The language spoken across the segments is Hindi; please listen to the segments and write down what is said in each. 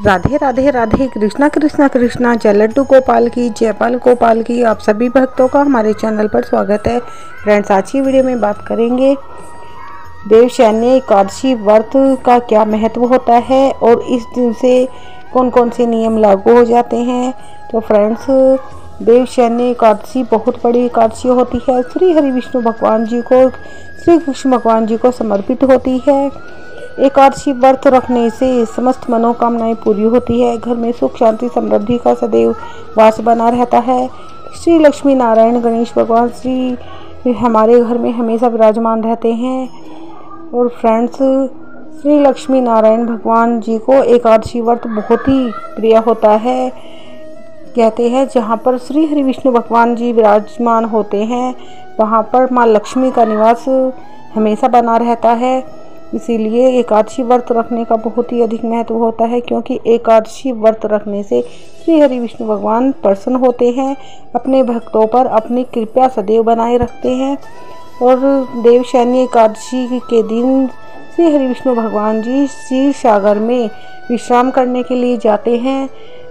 राधे राधे राधे, कृष्णा कृष्णा कृष्णा, जय लड्डू गोपाल की, जयपाल गोपाल की। आप सभी भक्तों का हमारे चैनल पर स्वागत है। फ्रेंड्स, आज की वीडियो में बात करेंगे देवशयनी एकादशी व्रत का क्या महत्व होता है और इस दिन से कौन कौन से नियम लागू हो जाते हैं। तो फ्रेंड्स, देवशयनी एकादशी बहुत बड़ी एकादशी होती है। श्री हरि विष्णु भगवान जी को, श्री कृष्ण भगवान जी को समर्पित होती है। एकादशी व्रत रखने से समस्त मनोकामनाएं पूरी होती है। घर में सुख शांति समृद्धि का सदैव वास बना रहता है। श्री लक्ष्मी नारायण गणेश भगवान श्री हमारे घर में हमेशा विराजमान रहते हैं। और फ्रेंड्स, श्री लक्ष्मी नारायण भगवान जी को एकादशी व्रत बहुत ही प्रिय होता है। कहते हैं जहाँ पर श्री हरि विष्णु भगवान जी विराजमान होते हैं वहाँ पर माँ लक्ष्मी का निवास हमेशा बना रहता है। इसीलिए एकादशी व्रत रखने का बहुत ही अधिक महत्व होता है, क्योंकि एकादशी व्रत रखने से श्री हरि विष्णु भगवान प्रसन्न होते हैं, अपने भक्तों पर अपनी कृपा सदैव बनाए रखते हैं। और देवशयनी एकादशी के दिन श्री हरि विष्णु भगवान जी क्षीर सागर में विश्राम करने के लिए जाते हैं।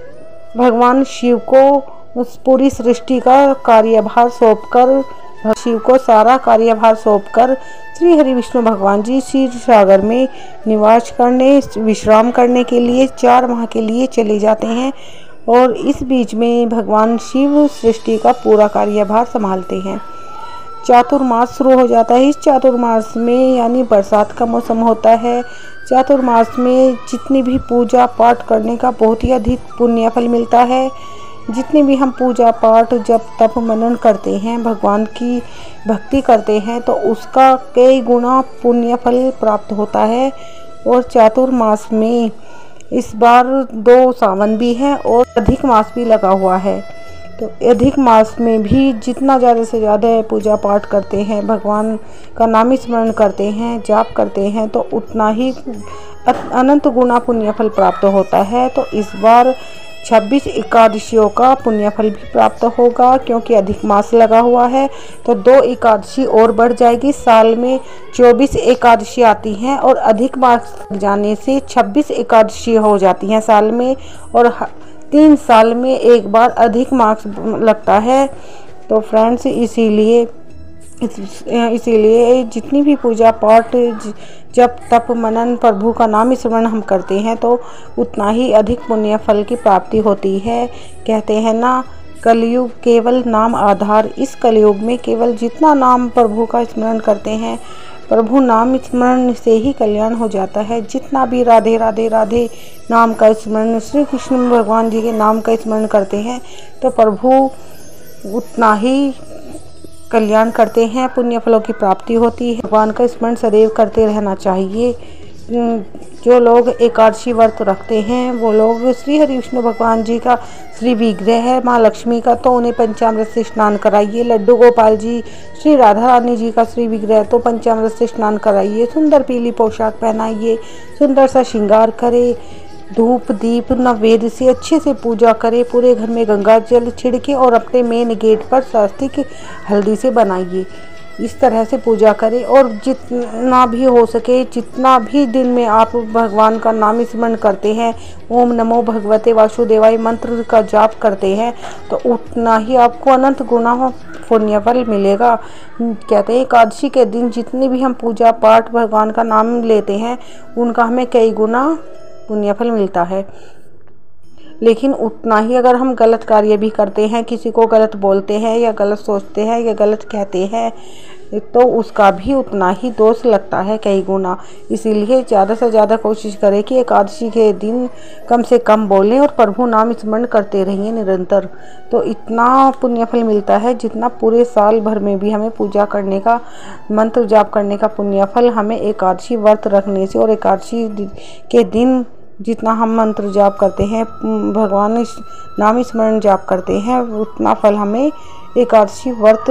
भगवान शिव को पूरी सृष्टि का कार्यभार सौंपकर शिव को सारा कार्यभार सौंपकर श्री हरि विष्णु भगवान जी क्षीर सागर में निवास करने, विश्राम करने के लिए 4 माह के लिए चले जाते हैं। और इस बीच में भगवान शिव सृष्टि का पूरा कार्यभार संभालते हैं। चातुर्मास शुरू हो जाता है। इस चातुर्मास में यानी बरसात का मौसम होता है। चातुर्मास में जितनी भी पूजा पाठ करने का बहुत ही अधिक पुण्य फल मिलता है। जितनी भी हम पूजा पाठ जब तप मनन करते हैं, भगवान की भक्ति करते हैं, तो उसका कई गुना पुण्य फल प्राप्त होता है। और चातुर्मास में इस बार 2 सावन भी हैं और अधिक मास भी लगा हुआ है। तो अधिक मास में भी जितना ज़्यादा से ज़्यादा पूजा पाठ करते हैं, भगवान का नाम स्मरण करते हैं, जाप करते हैं, तो उतना ही अनंत गुना पुण्य फल प्राप्त होता है। तो इस बार 26 एकादशियों का पुण्य फल भी प्राप्त होगा, क्योंकि अधिक मास लगा हुआ है। तो 2 एकादशी और बढ़ जाएगी। साल में 24 एकादशी आती हैं और अधिक मास जाने से 26 एकादशी हो जाती हैं साल में। और 3 साल में एक बार अधिक मास लगता है। तो फ्रेंड्स, इसीलिए जितनी भी पूजा पाठ जब तप मनन प्रभु का नाम स्मरण हम करते हैं तो उतना ही अधिक पुण्य फल की प्राप्ति होती है। कहते हैं ना, कलयुग केवल नाम आधार। इस कलयुग में केवल जितना नाम प्रभु का स्मरण करते हैं, प्रभु नाम स्मरण से ही कल्याण हो जाता है। जितना भी राधे राधे राधे नाम का स्मरण, श्री कृष्ण भगवान जी के नाम का स्मरण करते हैं, तो प्रभु उतना ही कल्याण करते हैं, पुण्य फलों की प्राप्ति होती है। भगवान का स्मरण सदैव करते रहना चाहिए। जो लोग एकादशी व्रत रखते हैं वो लोग, श्री हरि विष्णु भगवान जी का श्री विग्रह है माँ लक्ष्मी का, तो उन्हें पंचामृत से स्नान कराइए। लड्डू गोपाल जी, श्री राधा रानी जी का श्री विग्रह, तो पंचामृत से स्नान कराइए। सुंदर पीली पोशाक पहनाइए, सुंदर सा श्रृंगार करे, धूप दीप नैवेद्य से अच्छे से पूजा करे। पूरे घर में गंगा जल छिड़के और अपने मेन गेट पर स्वास्तिक हल्दी से बनाइए। इस तरह से पूजा करें। और जितना भी हो सके, जितना भी दिन में आप भगवान का नाम स्मरण करते हैं, ओम नमो भगवते वासुदेवाय मंत्र का जाप करते हैं, तो उतना ही आपको अनंत गुना पुण्य फल मिलेगा। कहते हैं एकादशी के दिन जितनी भी हम पूजा पाठ भगवान का नाम लेते हैं, उनका हमें कई गुना पुण्य फल मिलता है। लेकिन उतना ही अगर हम गलत कार्य भी करते हैं, किसी को गलत बोलते हैं या गलत सोचते हैं या गलत कहते हैं, तो उसका भी उतना ही दोष लगता है कई गुना। इसीलिए ज़्यादा से ज़्यादा कोशिश करें कि एकादशी के दिन कम से कम बोलें और प्रभु नाम स्मरण करते रहिए निरंतर। तो इतना पुण्य फल मिलता है जितना पूरे साल भर में भी हमें पूजा करने का, मंत्र जाप करने का पुण्य फल हमें एकादशी व्रत रखने से, और एकादशी के दिन जितना हम मंत्र जाप करते हैं, भगवान नाम स्मरण जाप करते हैं, उतना फल हमें एकादशी व्रत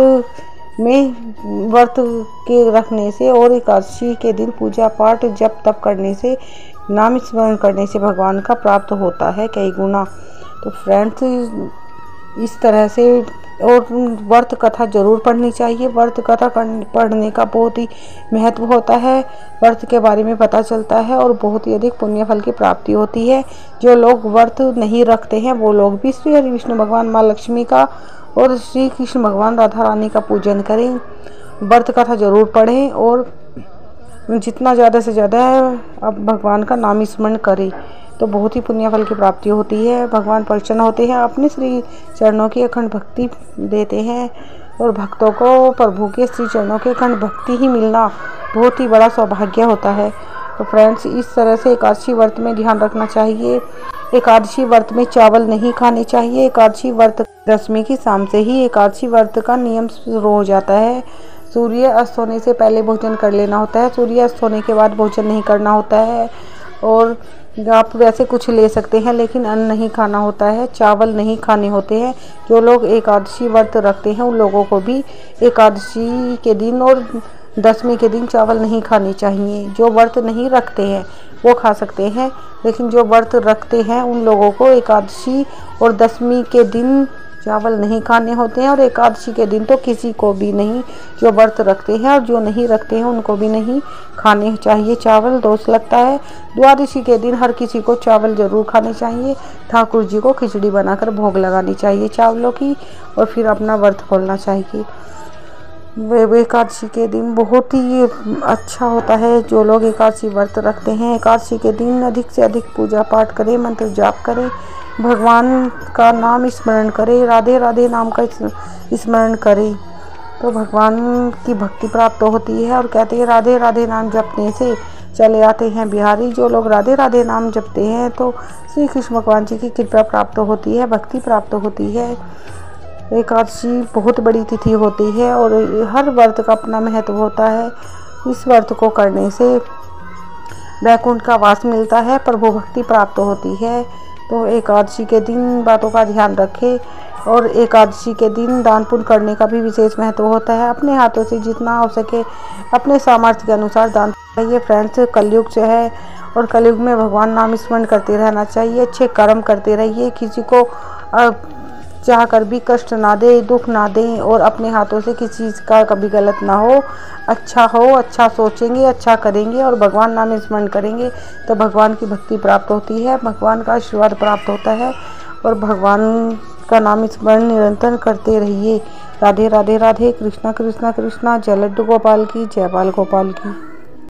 के रखने से और एकादशी के दिन पूजा पाठ जप तप करने से, नाम स्मरण करने से भगवान का प्राप्त होता है कई गुना। तो फ्रेंड्स, इस तरह से और व्रत कथा जरूर पढ़नी चाहिए। व्रत कथा पढ़ने का बहुत ही महत्व होता है। व्रत के बारे में पता चलता है और बहुत ही अधिक पुण्य फल की प्राप्ति होती है। जो लोग व्रत नहीं रखते हैं वो लोग भी श्री हरि विष्णु भगवान माँ लक्ष्मी का और श्री कृष्ण भगवान राधा रानी का पूजन करें। व्रत कथा जरूर पढ़ें और जितना ज़्यादा से ज़्यादा अब भगवान का नाम स्मरण करें तो बहुत ही पुण्य फल की प्राप्ति होती है। भगवान प्रसन्न होते हैं, अपने श्री चरणों की अखंड भक्ति देते हैं और भक्तों को प्रभु के श्री चरणों की अखंड भक्ति ही मिलना बहुत ही बड़ा सौभाग्य होता है। तो फ्रेंड्स, इस तरह से एकादशी व्रत में ध्यान रखना चाहिए। एकादशी व्रत में चावल नहीं खाने चाहिए। एकादशी व्रत दशमी की शाम से ही एकादशी व्रत का नियम शुरू हो जाता है। सूर्य अस्त होने से पहले भोजन कर लेना होता है। सूर्य अस्त होने के बाद भोजन नहीं करना होता है। और आप वैसे कुछ ले सकते हैं लेकिन अन्न नहीं खाना होता है, चावल नहीं खाने होते हैं। जो लोग एकादशी व्रत रखते हैं उन लोगों को भी एकादशी के दिन और दशमी के दिन चावल नहीं खाने चाहिए। जो व्रत नहीं रखते हैं वो खा सकते हैं, लेकिन जो व्रत रखते हैं उन लोगों को एकादशी और दशमी के दिन चावल नहीं खाने होते हैं और एकादशी के दिन तो किसी को भी नहीं। जो व्रत रखते हैं और जो नहीं रखते हैं उनको भी नहीं खाने चाहिए चावल, दोष लगता है। द्वादशी के दिन हर किसी को चावल जरूर खाने चाहिए। ठाकुर जी को खिचड़ी बनाकर भोग लगानी चाहिए चावलों की और फिर अपना व्रत खोलना चाहिए। एकादशी के दिन बहुत ही अच्छा होता है। जो लोग एकादशी व्रत रखते हैं एकादशी के दिन अधिक से अधिक पूजा पाठ करें, मंत्र जाप करें, भगवान का नाम स्मरण करें, राधे राधे नाम का स्मरण करें तो भगवान की भक्ति प्राप्त होती है। और कहते हैं राधे राधे नाम जपने से चले आते हैं बिहारी। जो लोग राधे राधे नाम जपते हैं तो श्री कृष्ण भगवान जी की कृपा प्राप्त होती है, भक्ति प्राप्त होती है। एकादशी बहुत बड़ी तिथि होती है और हर व्रत का अपना महत्व होता है। इस व्रत को करने से वैकुंठ का वास मिलता है, प्रभु भक्ति प्राप्त होती है। तो एकादशी के दिन बातों का ध्यान रखें और एकादशी के दिन दान पुण्य करने का भी विशेष महत्व होता है। अपने हाथों से जितना हो सके अपने सामर्थ्य के अनुसार दान चाहिए। फ्रेंड्स, कलयुग से है और कलयुग में भगवान नाम स्मरण करते रहना चाहिए। अच्छे कर्म करते रहिए, किसी को चाह कर भी कष्ट ना दे, दुख ना दें और अपने हाथों से किसी चीज़ का कभी गलत ना हो। अच्छा हो, अच्छा सोचेंगे, अच्छा करेंगे और भगवान नाम स्मरण करेंगे तो भगवान की भक्ति प्राप्त होती है, भगवान का आशीर्वाद प्राप्त होता है और भगवान का नाम स्मरण निरंतर करते रहिए। राधे राधे राधे। कृष्णा कृष्णा कृष्णा। जय लड्डू गोपाल की, जय बाल गोपाल की।